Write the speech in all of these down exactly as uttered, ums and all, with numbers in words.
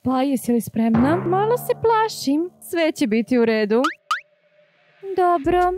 Pa, jesi li spremna? Malo se plašim. Sve će biti u redu. Dobro.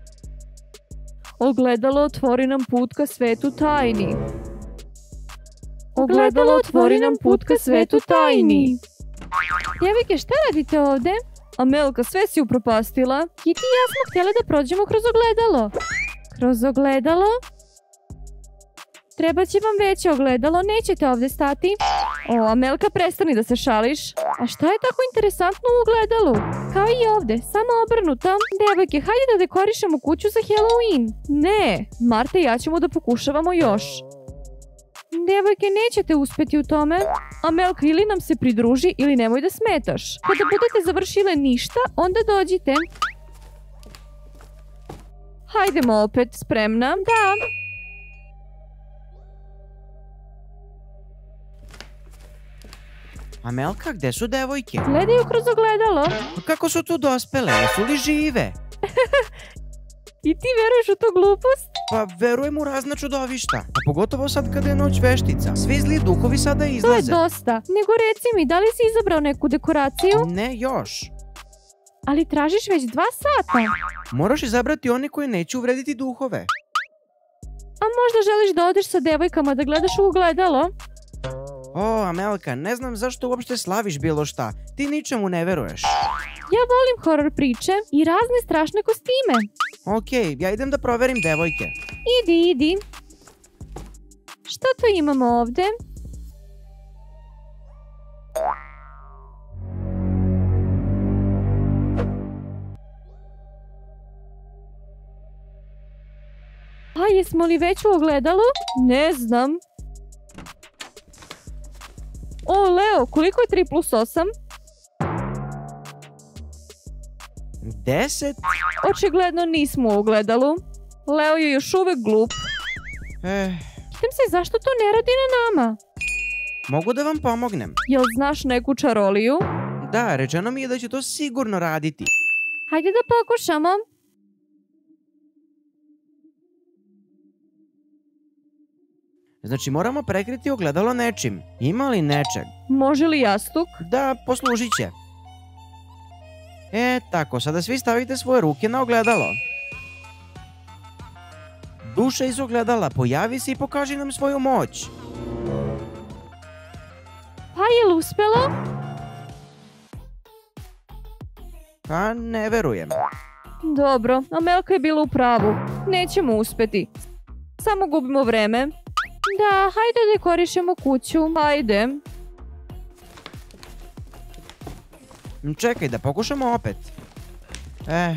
Ogledalo otvori nam put ka svetu tajni. Ogledalo otvori nam put ka svetu tajni. Djevojke, šta radite ovde? Amelka, sve si upropastila. Kitty i ja smo htjeli da prođemo kroz ogledalo. Kroz ogledalo? Treba će vam veće ogledalo, nećete ovdje stati. O, Amelka, prestani da se šališ. A šta je tako interesantno u ogledalu? Kao i ovdje, samo obrnuto. Djevojke, hajde da dekorišemo kuću za Halloween. Ne, Marta i ja ćemo da pokušavamo još. Djevojke, nećete uspjeti u tome. Amelka, ili nam se pridruži ili nemoj da smetaš. Kada budete završile ništa, onda dođite. Hajdemo opet, spremna? Da. Amelka, gde su devojke? Gledaju kroz ogledalo. Kako su tu dospele? Jesu li žive? I ti veruješ u tu glupost? Pa verujem u razna čudovišta. A pogotovo sad kada je noć veštica. Svi zli duhovi sada izlaze. To je dosta. Nego reci mi, da li si izabrao neku dekoraciju? Ne još. Ali tražiš već dva sata. Moraš izabrati one koje neće uvrediti duhove. A možda želiš da odeš sa devojkama da gledaš u ogledalo? O, Amelka, ne znam zašto uopšte slaviš bilo šta. Ti ničemu ne veruješ. Ja volim horor priče i razne strašne kostime. Okej, ja idem da proverim devojke. Idi, idi. Šta to imamo ovdje? A jesmo li već u ogledalu? Ne znam. O, Leo, koliko je tri plus osam? Deset? Očigledno nismo u ogledalu. Leo je još uvek glup. Eh, Pitam se zašto to ne radi na nama. mogu da vam pomognem? Jel znaš neku čaroliju? Da, rečeno mi je da će to sigurno raditi. Hajde da pokušamo. Znači moramo prekriti ogledalo nečim. Ima li nečeg? Može li jastuk? Da, poslužit će. E, tako, sada svi stavite svoje ruke na ogledalo. Duša iz ogledala, pojavi se i pokaži nam svoju moć. Pa je li uspelo? Pa ne verujem. Dobro, Amelka je bila u pravu. Nećemo uspjeti. Samo gubimo vreme. Da, hajde dekorišemo kuću. Hajde. Čekaj, da pokušamo opet. Eh.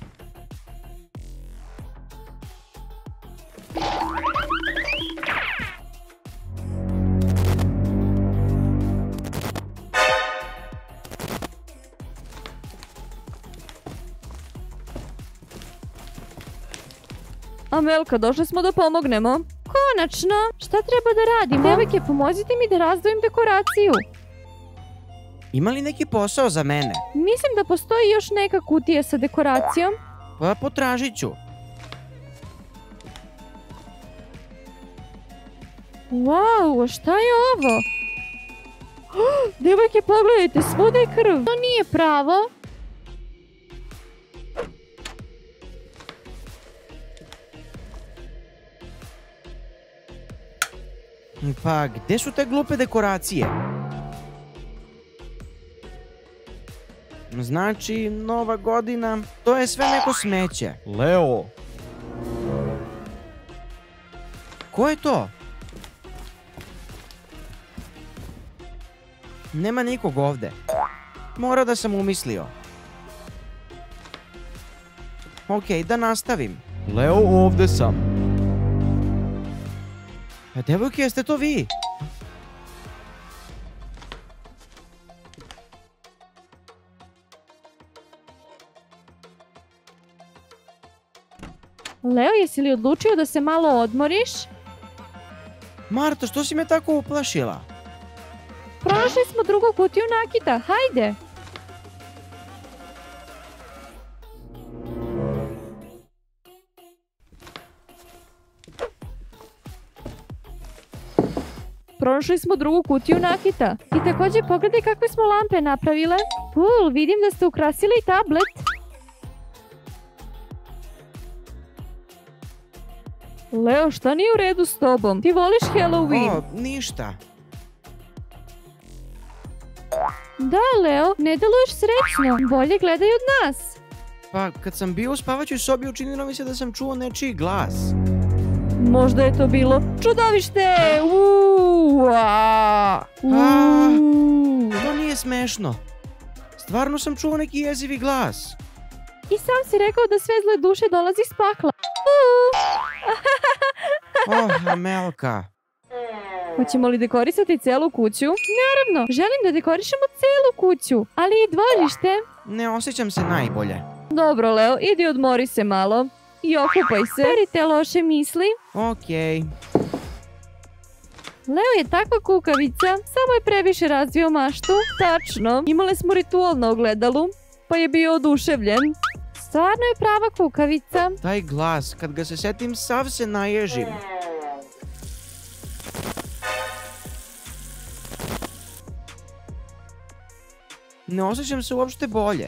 Amelka, došli smo da pomognemo. Konačno! Šta treba da radimo? Devojke, pomozite mi da razdvojim dekoraciju. Ima li neki posao za mene? Mislim da postoji još neka kutija sa dekoracijom. Pa potražit ću. Wow, šta je ovo? Oh, devojke, pogledajte, svuda je krv. To nije pravo. Pa gde su te glupe dekoracije? Znači, nova godina, to je sve neko smeće. Leo, Ko je to? Nema nikog ovde. Mora da sam umislio. Okej, da nastavim. Leo, ovde sam. A devojke, jeste to vi? Leo, jesi li odlučio da se malo odmoriš? Marta, što si me tako uplašila? Pronašli smo drugu kutiju nakita, hajde! pronašli smo drugu kutiju nakita. I također pogledaj kakve smo lampe napravile. Cool, vidim da ste ukrasili i tablet. Leo, šta nije u redu s tobom? Ti voliš Halloween? O, ništa. Da, Leo, ne deluješ srećno. Bolje gledaj od nas. Pa, kad sam bio u spavaćoj sobi, učinilo mi se da sam čuo nečiji glas. Možda je to bilo čudovište! Uuu, a, A, uuu. to nije smešno. Stvarno sam čuo neki jezivi glas. I sam si rekao da sve zle duše dolazi s pakla. Uuu. Oh, Amelka. Hoćemo li dekorisati celu kuću? Naravno, želim da dekorišemo celu kuću, ali i dvorište. Ne osjećam se najbolje. Dobro, Leo, idi odmori se malo. I okupaj se. Peri te loše misli. Okej. Leo je takva kukavica, samo je previše razvio maštu. Tačno, imali smo ritual na ogledalu, pa je bio oduševljen. Stvarno je prava kukavica. Taj glas, kad ga se setim, sav se naježim. Ne osjećam se uopšte bolje.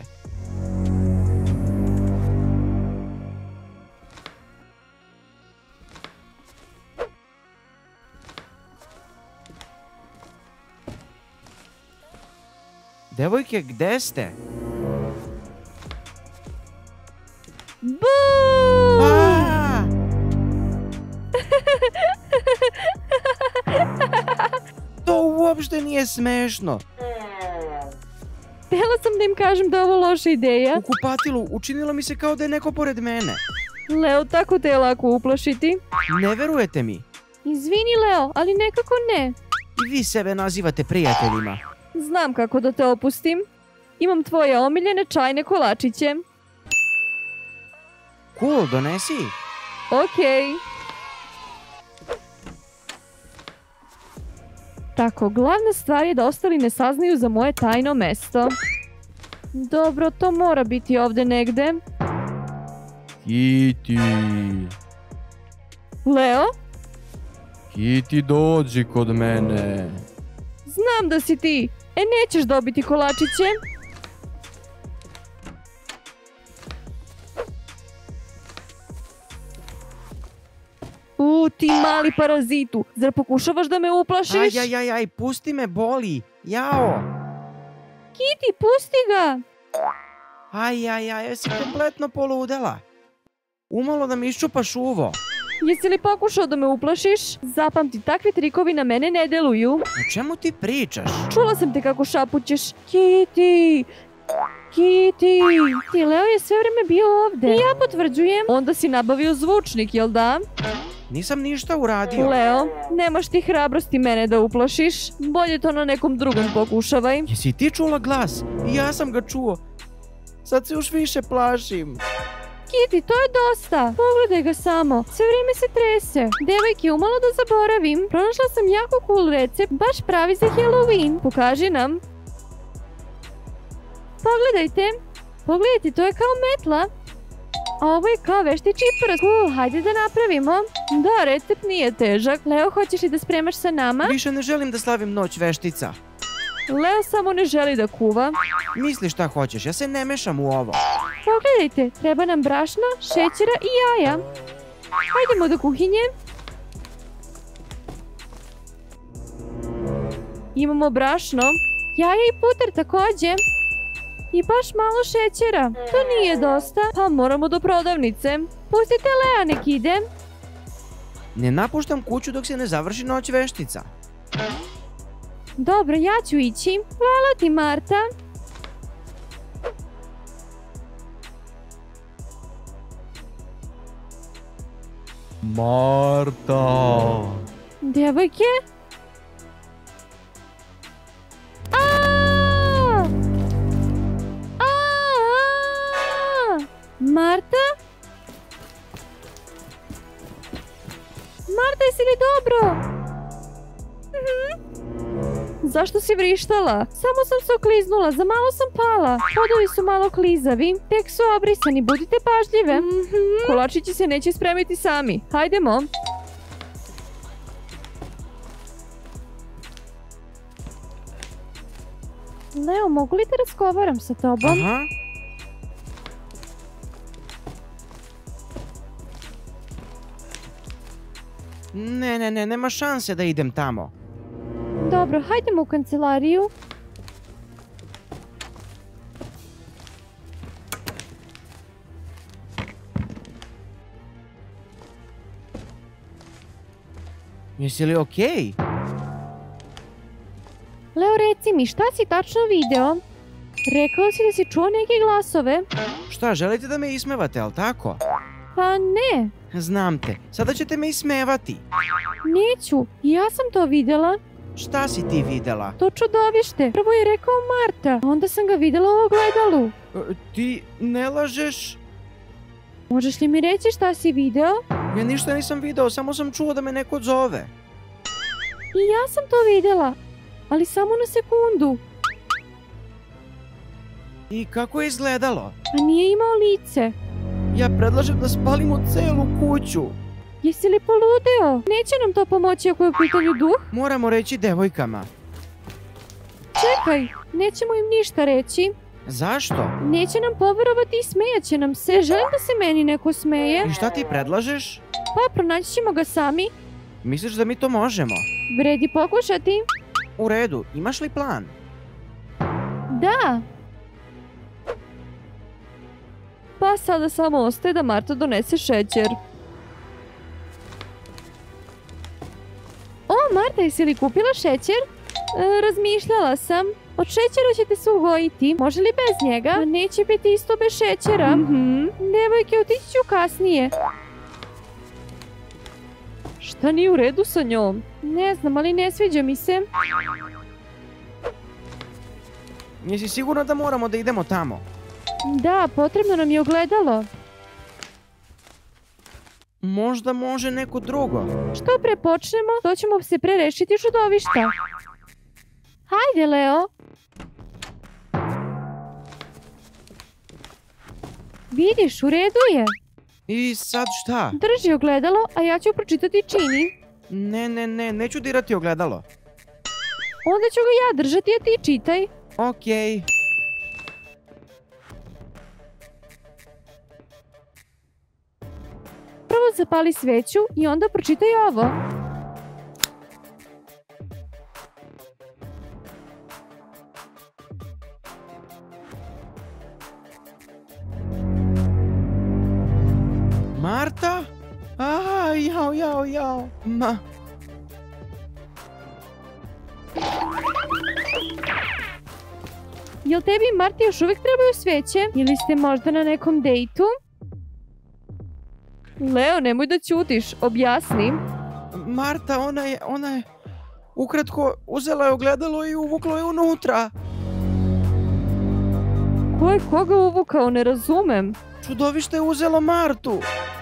Devojke, gde ste? Buu! A! To uopšte nije smešno. Htjela sam da im kažem da je ovo loša ideja. U kupatilu učinilo mi se kao da je neko pored mene. Leo, tako te je lako uplašiti. Ne verujete mi? Izvini, Leo, ali nekako ne. I vi sebe nazivate prijateljima. Znam kako da te opustim. Imam tvoje omiljene čajne kolačiće. Cool, donesi ih. Okej. Tako, glavna stvar je da ostali ne saznaju za moje tajno mesto. Dobro, to mora biti ovdje negde. Kiti, Leo, Kiti, dođi kod mene. znam da si ti. E, nećeš dobiti kolačiće. U, ti mali parazitu. Zar pokušavaš da me uplašiš? Aj, aj, aj, aj, pusti me, boli. Jao. Kiti, pusti ga. Aj, aj, aj, jesi kompletno poludela. Umalo da mi iščupaš uvo. Jesi li pokušao da me uplašiš? Zapamti, takvi trikovi na mene ne deluju. O čemu ti pričaš? Čula sam te kako šapućeš. Kiti! Kiti! Ti, Leo je sve vreme bio ovde. I ja potvrđujem. Onda si nabavio zvučnik, jel da? Nisam ništa uradio. Leo, nemaš ti hrabrosti mene da uplašiš. Bolje to na nekom drugom pokušavaj. Jesi ti čula glas? I ja sam ga čuo. Sad se još više plašim. Kiti, to je dosta. Pogledaj ga samo. Sve vrijeme se trese. Devojke, umalo da zaboravim. Pronašla sam jako cool recept, baš pravi za Halloween. Pokaži nam. Pogledajte. Pogledajte, to je kao metla. A ovo je kao veštičji prst. Cool, hajde da napravimo. Da, recept nije težak. Leo, hoćeš li da spremaš sa nama? Više ne želim da slavim noć veštica. Leo samo ne želi da kuva. Misli šta hoćeš, ja se ne mešam u ovo. Pogledajte, treba nam brašna, šećera i jaja. Hajdemo do kuhinje. Imamo brašno, jaja i puter također. I baš malo šećera. To nije dosta, pa moramo do prodavnice. Pustite Lea nek ide. Ne napuštam kuću dok se ne završi noć veštica. Dobro, ja ću ići. Hvala ti, Marta. Marta. Djevojke? Aaaa! Aaaa! Marta? Marta, jesi li dobro? Mhm. Zašto si vrištala? Samo sam se okliznula, za malo sam pala. Podovi su malo klizavi, tek su obrisani, budite pažljive. Mhm. Kolačići se neće spremiti sami. Hajdemo. Leo, mogu li te razgovaram sa tobom? Aha. Ne, ne, ne, nema šanse da idem tamo. Dobro, hajdemo u kancelariju. Jesi li okej? Leo, reci mi, šta si tačno video? Rekao si da si čuo neke glasove. Šta, želite da me ismevate, jel tako? Pa ne, Znam te, sada ćete me ismevati. neću. Ja sam to videla. Šta si ti videla? To čudovište. Prvo je rekao Marta, a onda sam ga videla u ogledalu. E, Ti ne lažeš? Možeš li mi reći šta si video? Ja ništa nisam video, samo sam čuo da me neko zove. I ja sam to videla, ali samo na sekundu. I kako je izgledalo? A nije imao lice. Ja predlažem da spalimo celu kuću. Jesi li poludeo? Neće nam to pomoći ako je u pitanju duh? Moramo reći devojkama. Čekaj, nećemo im ništa reći. Zašto? Neće nam poverovati i smejaće nam se. Želim da se meni neko smeje. I šta ti predlažeš? Pa pronaći ćemo ga sami. Misliš da mi to možemo? Vredi pokušati. U redu, imaš li plan? Da. Pa sada samo ostaje da Marta donese šećer. O, Marta, jesi li kupila šećer? E, razmišljala sam. Od šećera ćete se ugojiti. Može li bez njega? A neće biti isto bez šećera. Mhm. Devojke, otići ću kasnije. Šta nije u redu sa njom? Ne znam, ali ne sviđa mi se. Jesi sigurna da moramo da idemo tamo? Da, potrebno nam je ogledalo. Možda može neko drugo. Što pre počnemo, to ćemo se pre rešiti čudovišta. Hajde, Leo. Vidiš, u redu je. I sad šta? Drži ogledalo, a ja ću pročitati čini. Ne, ne, ne, neću dirati ogledalo. Onda ću ga ja držati, a ti čitaj. Okej. Prvo zapali sveću i onda pročitaj ovo. Marta? A, jao, jao, jao. Ma... Jel tebi i Marti još uvijek trebaju sveće? Ili ste možda na nekom dejtu? Leo, nemoj da ćutiš, objasni. Marta, ona je, ona je... Ukratko, uzela je ogledalo i uvukla je unutra. Ko je koga uvukao, ne razumem. Čudovište je uzelo Martu.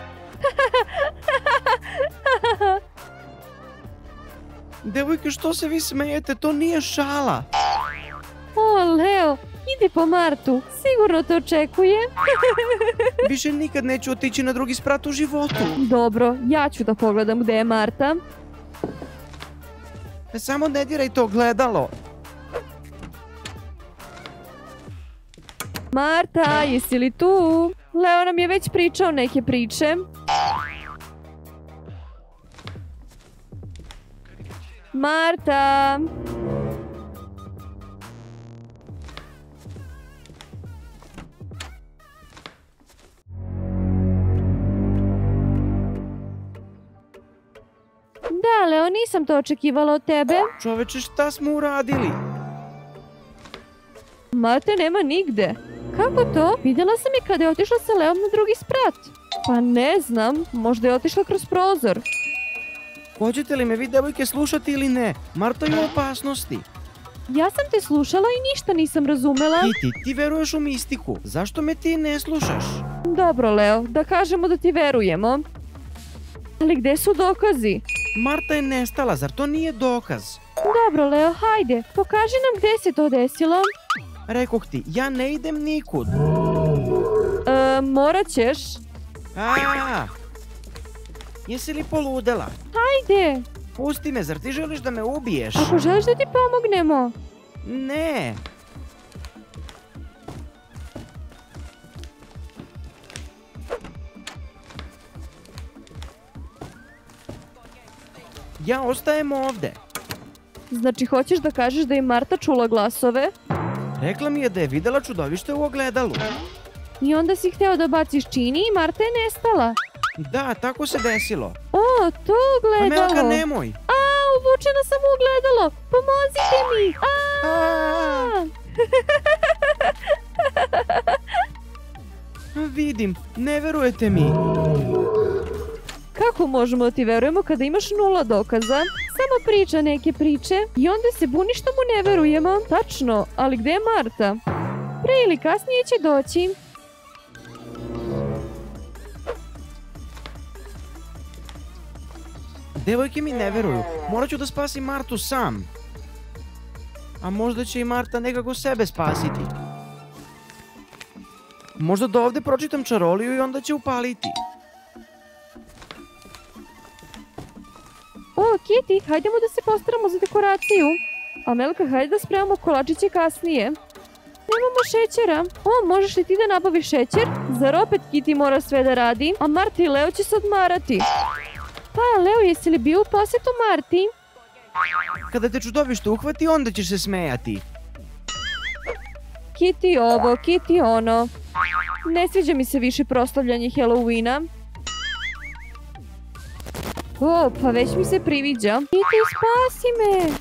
Devojke, što se vi smejete? To nije šala. O, Leo, idi po Martu. Sigurno te očekuje. Više nikad neću otići na drugi sprat u životu. Dobro, ja ću da pogledam gde je Marta. Samo ne diraj to ogledalo. Marta, jesi li tu? Leo nam je već pričao neke priče. Marta! Da, Leo, nisam to očekivala od tebe. Čoveče, šta smo uradili? Marte nema nigde. Kako to? Vidjela sam je kada je otišla sa Leom na drugi sprat. Pa ne znam, možda je otišla kroz prozor. Hoćete li me vi, devojke, slušati ili ne? Marta je u opasnosti. Ja sam te slušala i ništa nisam razumela. I ti, ti veruješ u mistiku. Zašto me ti ne slušaš? Dobro, Leo, da kažemo da ti verujemo. Ali gde su dokazi? Marta je nestala, zar to nije dokaz? Dobro, Leo, hajde, pokaži nam gde se to desilo. Rekoh ti, ja ne idem nikud. E, morat ćeš. A, jesi li poludela? Hajde, Pusti me, zar ti želiš da me ubiješ? ako želiš da ti pomognemo. Ne. Ja ostajem ovde. Znači hoćeš da kažeš da je Marta čula glasove? Rekla mi je da je videla čudovište u ogledalu. I onda si hteo da baciš čini i Marta je nestala. Da, tako se desilo. O, to ogledalo. Amelka, nemoj. A, uvučena sam u ogledalo. Pomozite mi. A! Vidim, ne verujete mi. Kako možemo da ti verujemo kada imaš nula dokaza? Samo priča neke priče i onda se buni što mu ne verujemo. Tačno, ali gde je Marta? Pre ili kasnije će doći. Devojke mi ne veruju. Morat ću da spasim Martu sam. A možda će i Marta nekako sebe spasiti. Možda do ovde pročitam čaroliju i onda će upaliti. O, Kitty, hajdemo da se postaramo za dekoraciju. Amelka, hajde da spremamo kolačiće kasnije. Nemamo šećera. O, možeš li ti da nabaviš šećer? Zar opet Kitty mora sve da radi? A Marta i Leo će se odmarati. Pa, Leo, jesi li bio u posjetu Marti? Kada te čudovište uhvati, onda ćeš se smejati. Kitty ovo, Kitty ono. Ne sviđa mi se više proslavljanje Halloweena. O, pa već mi se priviđa. Kitty, spasi me!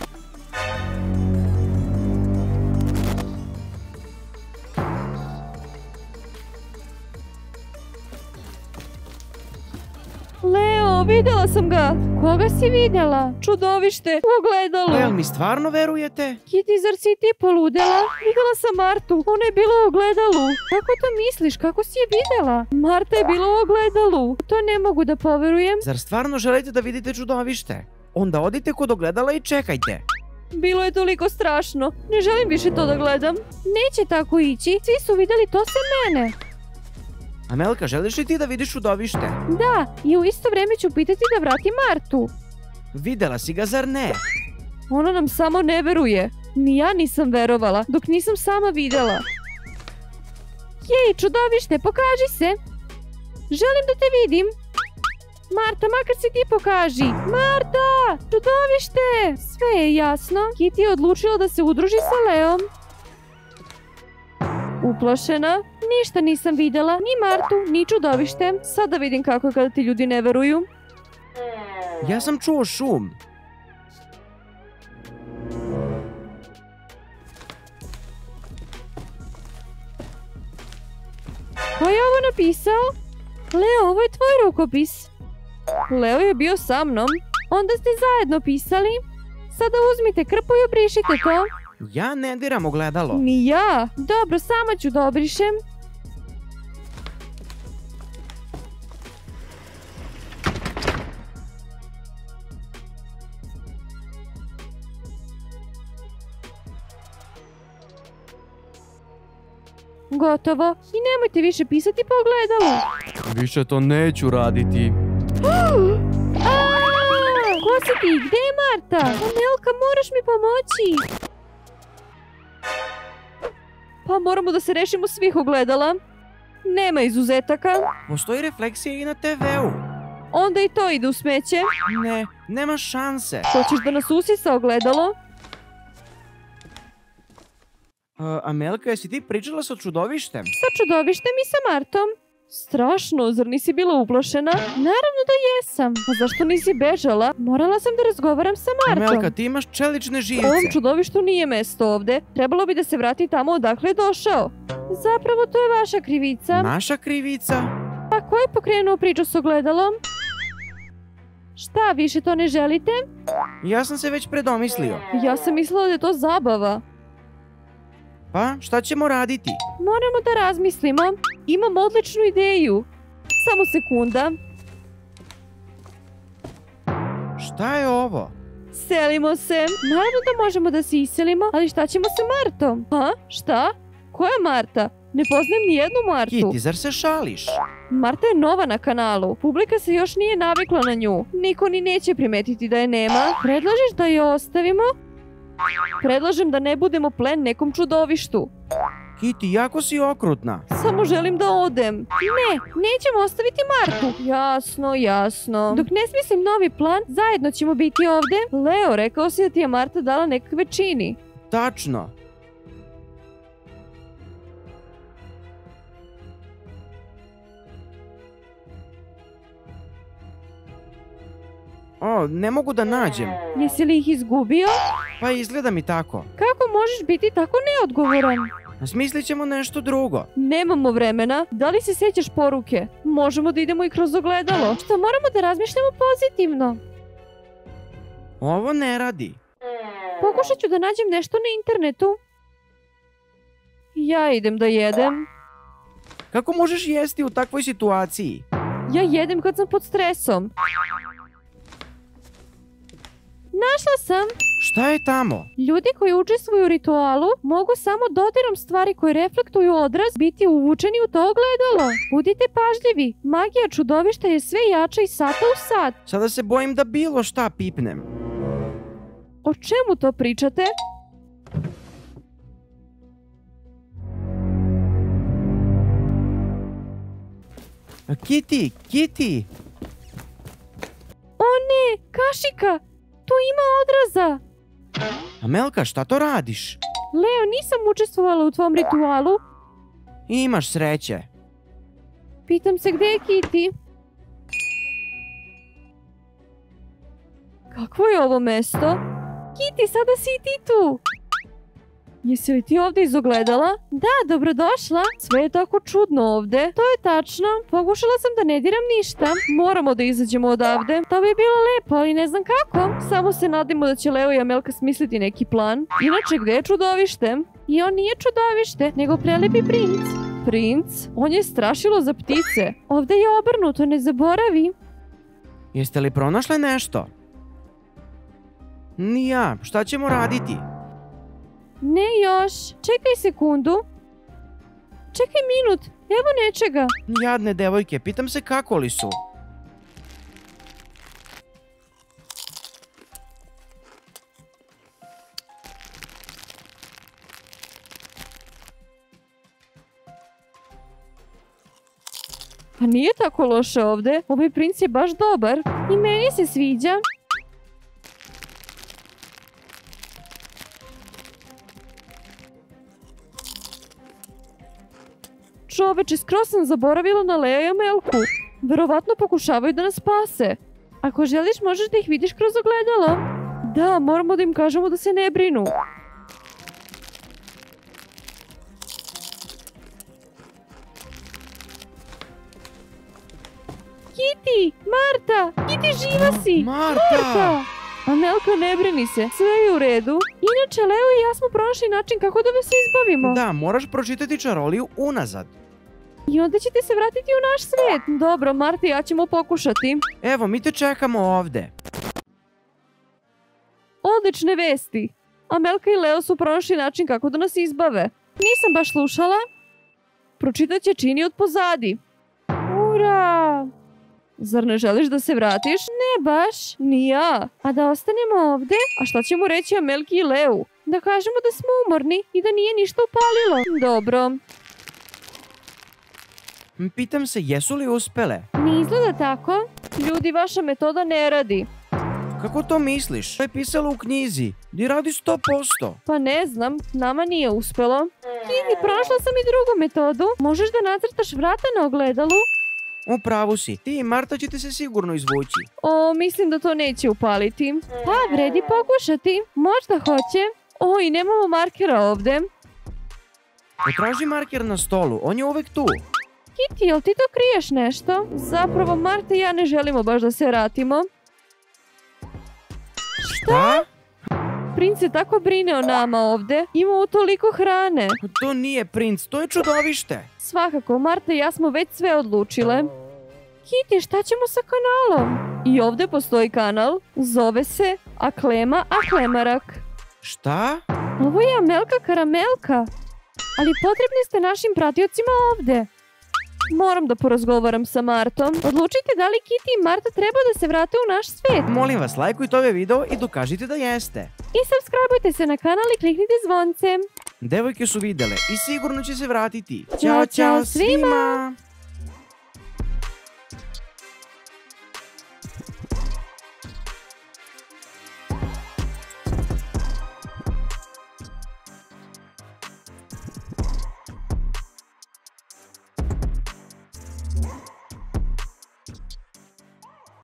Leo, videla sam ga! Koga si videla? Čudovište, u ogledalu! Jel mi stvarno verujete? Kitty, zar si ti poludela? Videla sam Martu, ona je bila u ogledalu. Kako to misliš? Kako si je videla? Marta je bila u ogledalu. To ne mogu da poverujem. Zar stvarno želite da vidite čudovište? Onda odite kod ogledala i čekajte. Bilo je toliko strašno. Ne želim više to da gledam. Neće tako ići. Svi su videli to sem mene. Amelka, želiš li ti da vidiš čudovište? Da, i u isto vreme ću pitati da vrati Martu. Videla si ga, zar ne? Ona nam samo ne veruje. Ni ja nisam verovala, dok nisam sama videla. Jej, čudovište, pokaži se. Želim da te vidim. Marta, makar se ti pokaži. Marta, čudovište. Sve je jasno. Kitty je odlučila da se udruži sa Leom. Uplašena, ništa nisam videla, ni Martu, ni čudovište. Sad da vidim kako je kada ti ljudi ne veruju. Ja sam čuo šum. Ko je ovo napisao? Leo, ovo je tvoj rukopis. Leo je bio sa mnom. Onda ste zajedno pisali. Sada uzmite krpu i obrišite to. Ja ne diram ogledalo. Ni ja. Dobro, sama ću da obrišem. Gotovo. I nemojte više pisati po ogledalu. Više to neću raditi. Aaaa! Ko si ti? Gde je Marta? Amelka, moraš mi pomoći. Pa moramo da se rešimo svih ogledala. Nema izuzetaka. Postoji refleksija i na te veu. Onda i to ide u smeće. Ne, nema šanse. Hoćeš da nas usisa ogledalo? Uh, Amelka, jesi ti pričala sa čudovištem? Sa čudovištem i sa Martom. Strašno, zar nisi bila uplašena? Naravno da jesam. A zašto nisi bežala? Morala sam da razgovaram sa Martom. Amelka, ti imaš čelične živce. Ovom čudovištu nije mesto ovde. Trebalo bi da se vrati tamo odakle je došao. Zapravo to je vaša krivica. Naša krivica? A ko je pokrenuo priču s ogledalom? Šta, više to ne želite? Ja sam se već predomislio. Ja sam mislila da je to zabava. Pa, šta ćemo raditi? Moramo da razmislimo. Imam odličnu ideju. Samo sekunda. Šta je ovo? Selimo se. Naravno da možemo da se iselimo, ali šta ćemo sa Martom? Ha? Šta? Ko je Marta? Ne poznajem ni jednu Martu. Kitty, zar se šališ? Marta je nova na kanalu. Publika se još nije navikla na nju. Niko ni neće primetiti da je nema. Predlažeš da je ostavimo? Predlažem da ne budemo plen nekom čudovištu. Kitty, jako si okrutna. Samo želim da odem. Ne, nećemo ostaviti Martu. Jasno, jasno. Dok ne smislim novi plan, zajedno ćemo biti ovde. Leo, rekao si da ti je Marta dala nekakve čini. Tačno. O, ne mogu da nađem. Jesi li ih izgubio? Pa izgleda mi tako. Kako možeš biti tako neodgovoran? Smislit ćemo nešto drugo. Nemamo vremena. Da li se sjećaš poruke? Možemo da idemo i kroz ogledalo. Što moramo da razmišljamo pozitivno. Ovo ne radi. Pokušat ću da nađem nešto na internetu. Ja idem da jedem. Kako možeš jesti u takvoj situaciji? Ja jedem kad sam pod stresom. Našla sam! Šta je tamo? Ljudi koji učestvuju u ritualu mogu samo dodirom stvari koje reflektuju odraz biti uvučeni u to ogledalo. Budite pažljivi, magija čudovišta je sve jača iz sata u sat. Sada se bojim da bilo šta pipnem. O čemu to pričate? Kitty, Kitty! O ne, kašika! Tu ima odraza! Amelka, šta to radiš? Leo, nisam učestvovala u tvom ritualu. Imaš sreće. Pitam se gdje je Kitty? Kakvo je ovo mesto? Kitty, sada si i ti tu! Jesi li ti ovdje iz ogledala? Da, dobrodošla. Sve je tako čudno ovdje. To je tačno. Pokušala sam da ne diram ništa. Moramo da izađemo odavde. To bi bilo lepo, ali ne znam kako. Samo se nadimo da će Leo i Amelka smisliti neki plan. Inače, gdje je čudovište? I on nije čudovište, nego prelepi princ. Princ? On je strašilo za ptice. Ovdje je obrnuto, ne zaboravi. Jeste li pronašle nešto? Ni ja, šta ćemo raditi? Ne još. Čekaj sekundu. Čekaj minut. Evo nečega. Jadne devojke, pitam se kako li su. Pa nije tako loše ovdje. Ovaj princ je baš dobar. I meni se sviđa. Čoveče, skroz sam zaboravila na Lea i Amelku. Verovatno pokušavaju da nas spase. Ako želiš, možeš da ih vidiš kroz ogledalo. Da, moramo da im kažemo da se ne brinu. Kitty! Marta! Kitty, živa si! Marta! Amelka, ne brini se, sve je u redu. Inače, Leo i ja smo pronašli način kako da vas izbavimo. Da, moraš pročitati čaroliju unazad. I onda ćete se vratiti u naš svijet. Dobro, Marta i ja ćemo pokušati. Evo, mi te čekamo ovde. Odlične vesti. Amelka i Leo su pronašli način kako da nas izbave. Nisam baš slušala. Pročitat će čini od pozadi. Ura! Zar ne želiš da se vratiš? Ne baš, ni ja. A da ostanemo ovdje? A šta ćemo reći Amelki i Leu? Da kažemo da smo umorni i da nije ništa upalilo. Dobro. Pitam se, jesu li uspele? Ne izgleda tako. Ljudi, vaša metoda ne radi. Kako to misliš? To je pisalo u knjizi. Di radi sto posto. Pa ne znam, nama nije uspelo. Kitty, pronašla sam i drugu metodu. Možeš da nacrtaš vrata na ogledalu? U pravu si. Ti i Marta ćete se sigurno izvući. O, mislim da to neće upaliti. Pa, vredi pokušati. Možda hoće. O, i nemamo markera ovdje. Potraži marker na stolu, on je uvek tu. Kitty, jel ti to kriješ nešto? Zapravo, Marta i ja ne želimo baš da se vratimo. Šta? Princ se tako brine o nama ovdje. Imamo toliko hrane. To nije princ, to je čudovište. Svakako, Marta i ja smo već sve odlučile. Kitty, šta ćemo sa kanalom? I ovdje postoji kanal. Zove se Aklema Aklemarak. Šta? Ovo je Amelka Karamelka. Ali potrebni ste našim pratiocima ovdje. Moram da porazgovaram sa Martom. Odlučite da li Kitty i Marta treba da se vrate u naš svijet. Molim vas, lajkujte ovaj video i dokažite da jeste. I subscribeujte se na kanal i kliknite zvonce. Devojke su vidjele i sigurno će se vratiti. Ćao, ćao svima! svima!